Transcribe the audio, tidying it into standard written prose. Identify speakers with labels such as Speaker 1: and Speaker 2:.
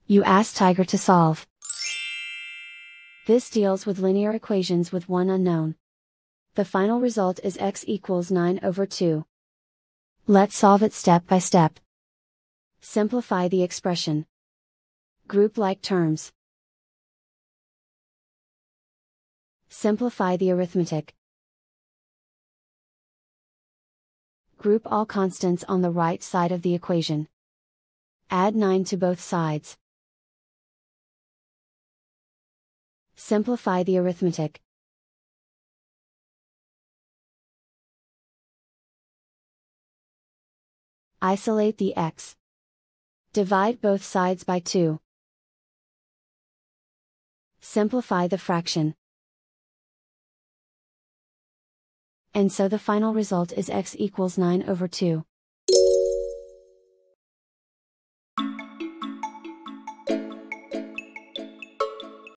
Speaker 1: You ask Tiger to solve. This deals with linear equations with one unknown. The final result is x equals 9/2. Let's solve it step by step. Simplify the expression. Group like terms. Simplify the arithmetic. Group all constants on the right side of the equation. Add 9 to both sides. Simplify the arithmetic. Isolate the x. Divide both sides by 2. Simplify the fraction. And so the final result is x equals 9/2.